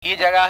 ये जगह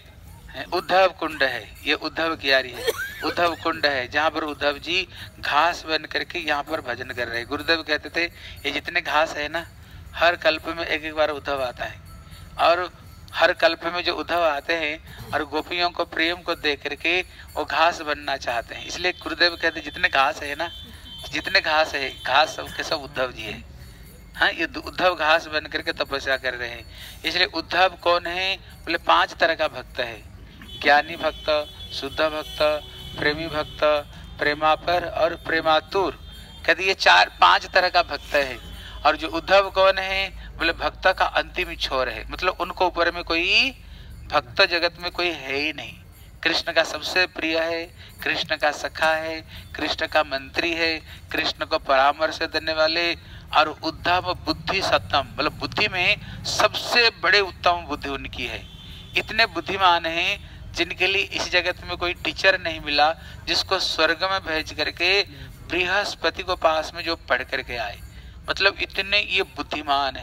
है उद्धव कुंड है, ये उद्धव कियारी है, उद्धव कुंड है, जहाँ पर उद्धव जी घास बन करके यहाँ पर भजन कर रहे हैं। गुरुदेव कहते थे ये जितने घास है ना, हर कल्प में एक एक बार उद्धव आता है, और हर कल्प में जो उद्धव आते हैं और गोपियों को प्रेम को देख करके वो घास बनना चाहते हैं। इसलिए गुरुदेव कहते जितने घास है ना, जितने घास है, घास सब के सब उद्धव जी है। हाँ, ये उद्धव घास बन करके तपस्या कर रहे हैं। इसलिए उद्धव कौन है? बोले 5 तरह का भक्त है, ज्ञानी भक्त, शुद्ध भक्त, प्रेमी भक्त, प्रेमापर और प्रेमातुर। कहते ये 4-5 तरह का भक्त है। और जो उद्धव कौन है? बोले भक्त का अंतिम छोर है, मतलब उनको ऊपर में कोई भक्त जगत में कोई है ही नहीं। कृष्ण का सबसे प्रिय है, कृष्ण का सखा है, कृष्ण का मंत्री है, कृष्ण को परामर्श देने वाले। और उद्धव बुद्धि सत्तम, मतलब बुद्धि में सबसे बड़े उत्तम बुद्धि उनकी है। इतने बुद्धिमान हैं जिनके लिए इस जगत में कोई टीचर नहीं मिला, जिसको स्वर्ग में भेज करके बृहस्पति को पास में जो पढ़ करके आए। मतलब इतने ये बुद्धिमान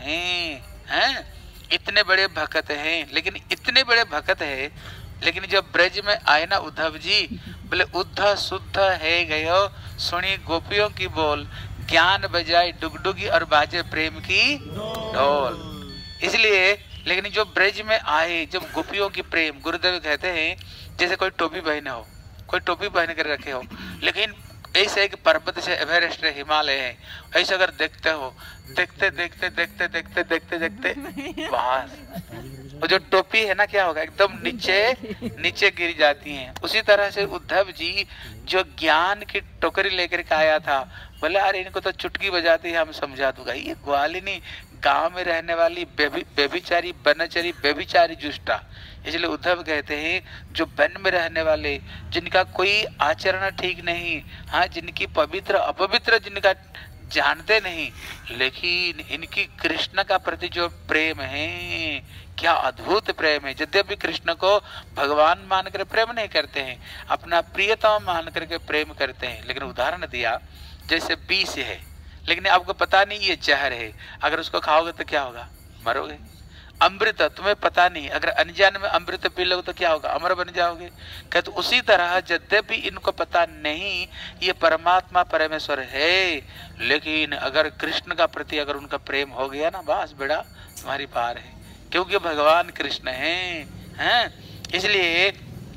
हैं, इतने बड़े भक्त हैं। लेकिन इतने बड़े भक्त है, लेकिन जब ब्रज में आए ना उद्धव जी, बोले उद्ध शुद्ध है गयो सुनी गोपियों की बोल, ज्ञान बजाए डुगडुगी और बाजे प्रेम की ढोल। इसलिए लेकिन जो ब्रज में आए, जब गोपियों की प्रेम, गुरुदेव कहते हैं जैसे कोई टोपी पहने हो, कोई टोपी पहन कर रखे हो, लेकिन ऐसे एक पर्वत से एवरेस्ट हिमालय है, ऐसे अगर देखते हो, देखते देखते देखते देखते देखते देखते वहां वो जो टोपी है ना, क्या होगा, एकदम नीचे नीचे गिर जाती हैं। उसी तरह से उद्धव जी जो ज्ञान की टोकरी लेकर के आया था, बोले अरे इनको तो चुटकी बजाते ही हम समझा दूंगा, ये ग्वालिनी गांव में रहने वाली बेबिचारी बनचरी बेबिचारी जुष्टा। इसलिए उद्धव कहते हैं जो वन में रहने वाले, जिनका कोई आचरण ठीक नहीं, हाँ, जिनकी पवित्र अपवित्र जिनका जानते नहीं, लेकिन इनकी कृष्ण का प्रति जो प्रेम है, क्या अद्भुत प्रेम है। यद्यपि कृष्ण को भगवान मानकर प्रेम नहीं करते हैं, अपना प्रियतम मान करके प्रेम करते हैं। लेकिन उदाहरण दिया जैसे विष है, लेकिन आपको पता नहीं ये जहर है, अगर उसको खाओगे तो क्या होगा, मरोगे। अमृत तुम्हें पता नहीं, अगर अनजान में अमृत पी लोगे तो क्या होगा, अमर बन जाओगे। कहते उसी तरह यद्यपि इनको पता नहीं ये परमात्मा परमेश्वर है, लेकिन अगर कृष्ण का प्रति अगर उनका प्रेम हो गया ना, बस बेड़ा तुम्हारी पार है, क्योंकि भगवान कृष्ण हैं। इसलिए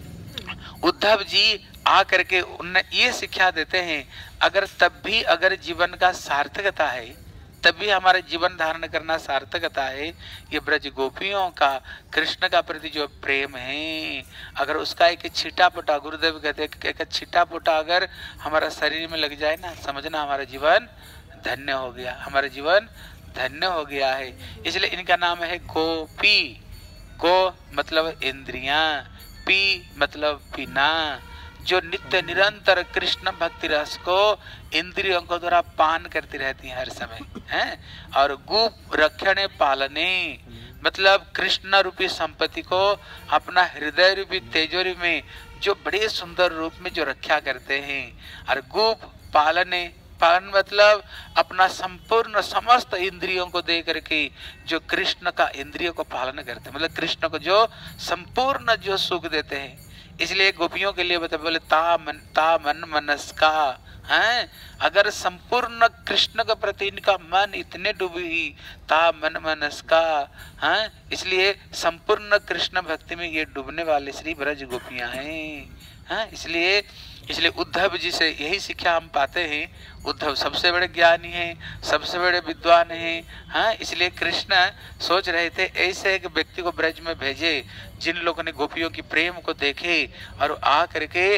उद्धव जी आ करके उन्हें ये शिक्षा देते हैं, अगर तब भी अगर जीवन का सार्थकता है, तब भी हमारे जीवन धारण करना सार्थकता है, ये ब्रज गोपियों का कृष्ण का प्रति जो प्रेम है, अगर उसका एक छिटा-पुटा, गुरुदेव कहते हैं एक छिटा-पुटा अगर हमारा शरीर में लग जाए ना, समझना हमारा जीवन धन्य हो गया, हमारा जीवन धन्य हो गया है। इसलिए इनका नाम है गोपी। गो मतलब इंद्रियां, पी मतलब पीना, जो नित्य निरंतर कृष्ण भक्ति रस को इंद्रियों को द्वारा पान करती रहती हैं हर समय, हैं। और गुप रक्षणे पालने, मतलब कृष्ण रूपी संपत्ति को अपना हृदय रूपी तेजोरी में जो बड़े सुंदर रूप में जो रक्षा करते हैं। और गुप पालने, पालन मतलब अपना संपूर्ण समस्त इंद्रियों को दे करके जो कृष्ण का इंद्रियों को पालन करते हैं, मतलब कृष्ण को जो संपूर्ण जो सुख देते हैं। इसलिए गोपियों के लिए बोले ता मन मनस्का, हैं। अगर संपूर्ण कृष्ण के प्रति इनका मन इतने डूबी, ता मन मनस्का, हैं। इसलिए संपूर्ण कृष्ण भक्ति में ये डूबने वाले श्री ब्रज गोपियां हैं। इसलिए उद्धव जी से यही शिक्षा हम पाते हैं। उद्धव सबसे बड़े ज्ञानी हैं, सबसे बड़े विद्वान हैं, हाँ। इसलिए कृष्ण सोच रहे थे ऐसे एक व्यक्ति को ब्रज में भेजे जिन लोगों ने गोपियों की प्रेम को देखे और आ करके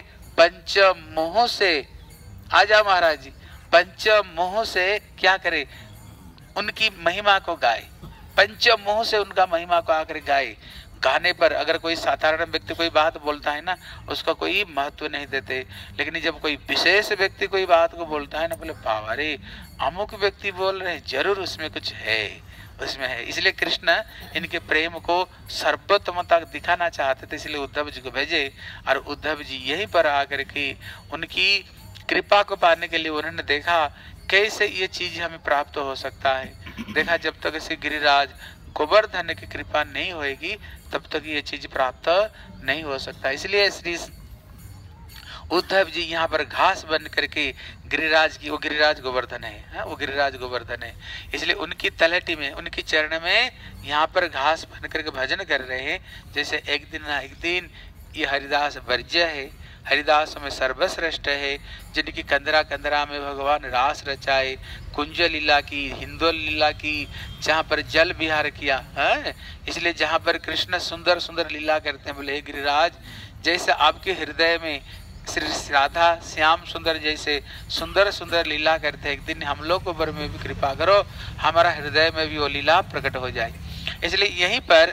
पंचमोह से, आजा महाराज जी, पंचमोह से क्या करे, उनकी महिमा को गाए, पंचमोह से उनका महिमा को आकर गाए। गाने पर अगर कोई साधारण व्यक्ति कोई बात बोलता है ना, उसका कोई महत्व नहीं देते, लेकिन जब कोई विशेष व्यक्ति कोई बात को बोलता है ना, बोले बाबा रे अमुक व्यक्ति बोल रहे हैं, जरूर उसमें कुछ है, उसमें है। इसलिए कृष्ण इनके प्रेम को सर्वोत्तमता दिखाना चाहते थे, इसलिए उद्धव जी को भेजे। और उद्धव जी यहीं पर आकर के उनकी कृपा को पाने के लिए उन्होंने देखा कैसे ये चीज हमें प्राप्त हो सकता है। देखा जब तक ऐसे गिरिराज गोवर्धन की कृपा नहीं होएगी तब तक ये चीज प्राप्त नहीं हो सकता। इसलिए श्री उद्धव जी यहाँ पर घास बन करके गिरिराज की, वो गिरिराज गोवर्धन है, वो गिरिराज गोवर्धन है, इसलिए उनकी तलहटी में, उनकी चरण में यहाँ पर घास बन करके भजन कर रहे हैं। जैसे एक दिन ना एक दिन ये हरिदास वर्ज्य है, हरिदास में सर्वश्रेष्ठ है, जिनकी कंदरा कंदरा में भगवान रास रचाए, कुंज लीला की, हिंदोल लीला की, जहाँ पर जल विहार किया है। इसलिए जहाँ पर कृष्ण सुंदर सुंदर लीला करते हैं, बोले गिरिराज जैसे आपके हृदय में श्री राधा श्याम सुंदर जैसे सुंदर सुंदर लीला करते हैं, एक दिन हम लोग को ऊपर में भी कृपा करो, हमारा हृदय में भी वो लीला प्रकट हो जाए। इसलिए यहीं पर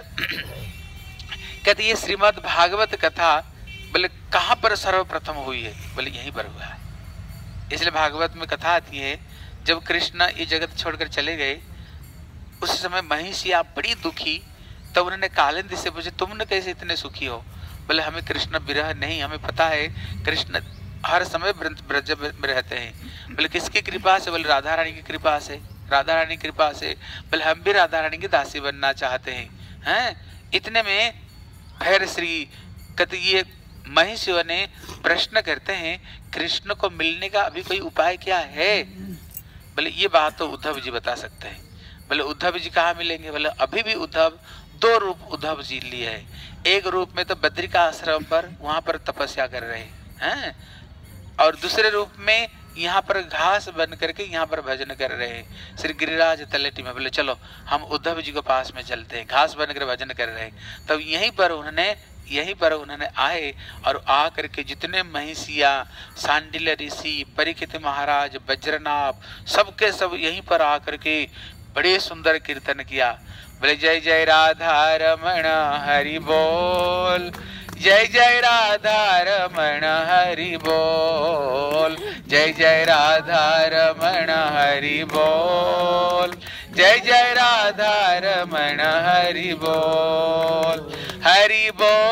कहते ये श्रीमद् भागवत कथा बोले कहाँ पर सर्वप्रथम हुई है, बोले यहीं पर हुआ है। इसलिए भागवत में कथा आती है, जब कृष्ण ये जगत छोड़कर चले गए उस समय महिषिया बड़ी दुखी, तब उन्होंने कालिंदी से पूछे तुमने कैसे इतने सुखी हो? बोले हमें कृष्ण विरह नहीं, हमें पता है कृष्ण हर समय ब्रज में रहते हैं। बोले किसकी कृपा से? बोले राधा रानी की कृपा से, राधा रानी की कृपा से। बोले हम भी राधा रानी की दासी बनना चाहते हैं। इतने में फिर श्री कतिये महिषियों ने प्रश्न करते हैं कृष्ण को मिलने का अभी कोई उपाय क्या है? बोले ये बात तो उद्धव जी बता सकते हैं। बोले उद्धव जी कहाँ मिलेंगे? बोले अभी भी उद्धव दो रूप उद्धव जी लिए है। एक रूप में तो बद्रिका आश्रम पर वहां पर तपस्या कर रहे हैं, और दूसरे रूप में यहाँ पर घास बन करके यहाँ पर भजन कर रहे हैं श्री गिरिराज तलहटी में। बोले चलो हम उद्धव जी के पास में चलते हैं, घास बन कर भजन कर रहे हैं। तब यहीं पर उन्होंने आए और आ करके जितने महिषिया, सांडिल्य ऋषि, परीक्षित महाराज, वज्रनाभ, सबके सब यहीं पर आ करके बड़े सुंदर कीर्तन किया। बोले जय जय राधा रमण हरि बोल, जय जय राधा रमण हरि बोल, जय जय राधा रमण हरि बोल, जय जय राधा रमण हरि बोल, हरि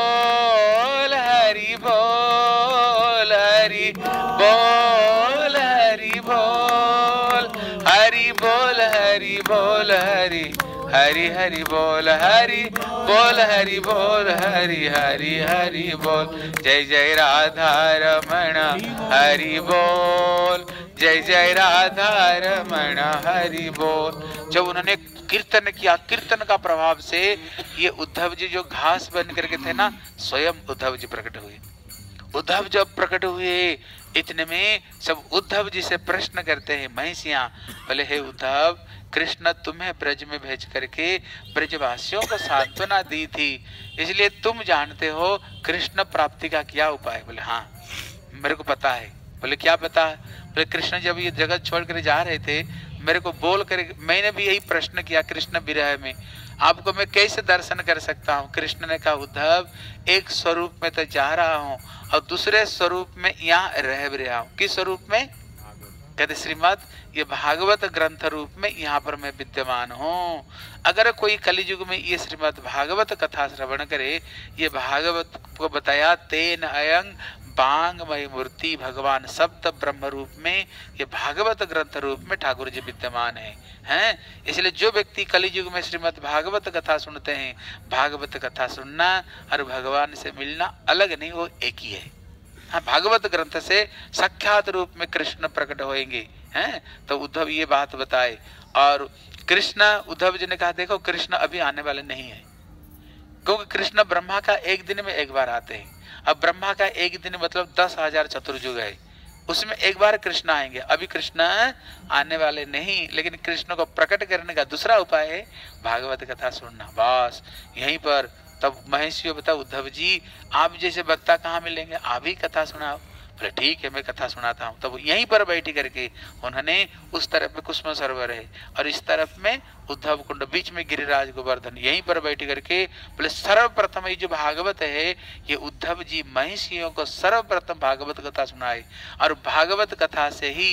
बोल हरि बोल, हरि बोल हरि बोल, हरि बोल हरि बोल, हरि हरि हरि बोल, हरि बोल हरि बोल, हरि हरि हरि बोल, जय जय राधा रमण हरि बोल, जय जय राधा रमण हरि बोल। जब उन्होंने कीर्तन किया, कीर्तन का प्रभाव से ये उद्धव जी जो घास बन करके थे ना, स्वयं उद्धव जी प्रकट हुए। उद्धव जब प्रकट हुए इतने में सब उद्धव जी से प्रश्न करते हैं महिषियां। बोले हे उद्धव, कृष्ण तुम्हें ब्रज में भेज करके ब्रजवासियों को सांत्वना दी थी, इसलिए तुम जानते हो कृष्ण प्राप्ति का क्या उपाय? बोले हाँ मेरे को पता है। बोले क्या पता? बोले कृष्ण जब ये जगत छोड़ कर जा रहे थे, मेरे को बोल कर, मैंने भी यही प्रश्न किया कृष्ण विरह में, आपको मैं कैसे दर्शन कर सकता हूँ? कृष्ण ने कहा उद्धव एक स्वरूप में तो जा रहा हूँ और दूसरे स्वरूप में यहाँ रह भी रहा हूँ। किस स्वरूप में? कहते श्रीमद ये भागवत ग्रंथ रूप में यहाँ पर मैं विद्यमान हूँ। अगर कोई कलियुग में ये श्रीमद भागवत कथा श्रवण करे, ये भागवत को बताया तेन अयंग बांगमय मूर्ति, भगवान सप्त ब्रह्म रूप में ये भागवत ग्रंथ रूप में ठाकुर जी विद्यमान हैं। इसलिए जो व्यक्ति कलियुग में श्रीमद् भागवत कथा सुनते हैं, भागवत कथा सुनना और भगवान से मिलना अलग नहीं, वो एक ही है। हाँ, भागवत ग्रंथ से साक्षात रूप में कृष्ण प्रकट होंगे हैं। तो उद्धव ये बात बताए, और कृष्ण, उद्धव जी ने कहा देखो कृष्ण अभी आने वाले नहीं है, क्योंकि कृष्ण ब्रह्मा का एक दिन में एक बार आते हैं। अब ब्रह्मा का एक दिन मतलब 10,000 चतुर्युग है, उसमें एक बार कृष्ण आएंगे। अभी कृष्ण आने वाले नहीं, लेकिन कृष्ण को प्रकट करने का दूसरा उपाय है भागवत कथा सुनना। बस यहीं पर तब महेश्वर बता उद्धव जी आप जैसे वक्ता कहाँ मिलेंगे, आप ही कथा सुनाओ। बोले ठीक है मैं कथा सुनाता हूँ। तब यहीं पर बैठी करके उन्होंने, उस तरफ में कुसुम सरोवर है और इस तरफ में उद्धव कुंड, बीच में गिरिराज गोवर्धन, यहीं पर बैठ करके बोले सर्वप्रथम ये जो भागवत है, ये उद्धव जी महिषियों को सर्वप्रथम भागवत कथा सुनाए, और भागवत कथा से ही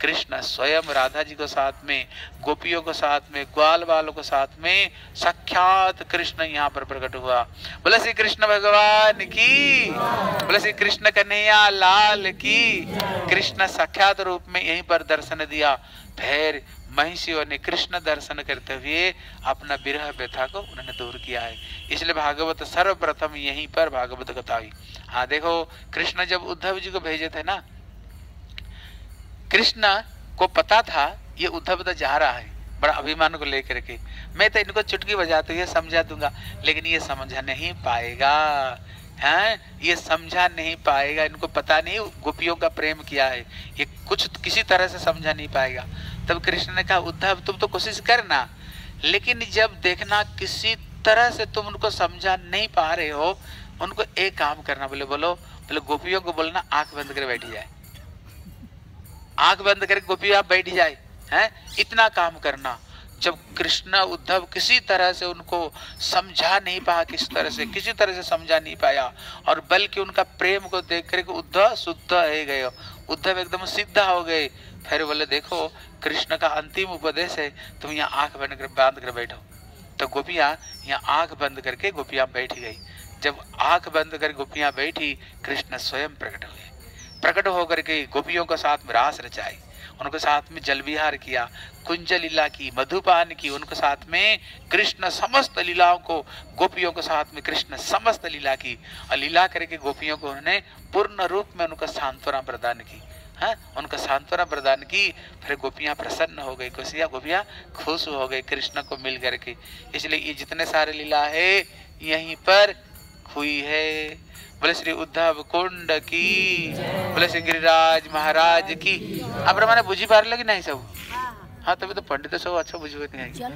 कृष्ण स्वयं राधा जी को साथ में, गोपियों को साथ में, ग्वाल बालों को साथ में, साक्षात कृष्ण यहाँ पर प्रकट हुआ। बोले श्री कृष्ण भगवान की, बोले श्री कृष्ण कन्हैया लाल की। कृष्ण साक्षात रूप में यहीं पर दर्शन दिया। फिर महिषियों ने कृष्ण दर्शन करते हुए अपना विरह व्यथा को उन्होंने दूर किया है। इसलिए भागवत सर्वप्रथम यहीं पर भागवत कथा हुई। हाँ देखो, कृष्ण जब उद्धव जी को भेजे थे ना, कृष्ण को पता था ये उद्धव तो जा रहा है बड़ा अभिमान को लेकर के, मैं तो इनको चुटकी बजाते हुए समझा दूंगा, लेकिन ये समझा नहीं पाएगा। हैं, ये समझा नहीं पाएगा, इनको पता नहीं गोपियों का प्रेम किया है, ये कुछ किसी तरह से समझा नहीं पाएगा। तब कृष्ण ने कहा उद्धव तुम तो कोशिश करना, लेकिन जब देखना किसी तरह से तुम उनको समझा नहीं पा रहे हो, उनको एक काम करना। बोले बोलो, बोले गोपियों को बोलना आंख बंद कर बैठ जाए, आंख बंद करके गोपियां बैठ जाए, हैं, इतना काम करना। जब कृष्ण उद्धव किसी तरह से उनको समझा नहीं पाया, किसी तरह से समझा नहीं पाया, और बल्कि उनका प्रेम को देख करके उद्धव शुद्ध हो गए, उद्धव एकदम सिद्ध हो गए। फिर बोले देखो कृष्ण का अंतिम उपदेश है, तुम यहाँ आंख बांध कर बैठो। तो गोपियां यहाँ आंख बंद करके गोपियां बैठ गई। जब आंख बंद कर गोपियां बैठी, कृष्ण स्वयं प्रकट हुए। प्रकट होकर के गोपियों के साथ में रास रचाई, उनके साथ में जल विहार किया, कुंज लीला की, मधुपान की, उनके साथ में कृष्ण समस्त लीलाओं को, गोपियों के साथ में कृष्ण समस्त लीला की, और लीला करके गोपियों को उन्होंने पूर्ण रूप में उनका सांत्वना प्रदान की। हाँ, उनका सांत्वना प्रदान की। फिर गोपियां प्रसन्न हो गई, गोपियां खुश हो गई कृष्ण को मिल करके। इसलिए ये जितने सारे लीला है यहीं पर हुई है। बोले श्री उद्धव कुंड की, बोले श्री गिरिराज महाराज की। आप मैंने बुझी पार लगी नहीं सब? हाँ, तभी तो पंडित सब अच्छा बुझे नहीं।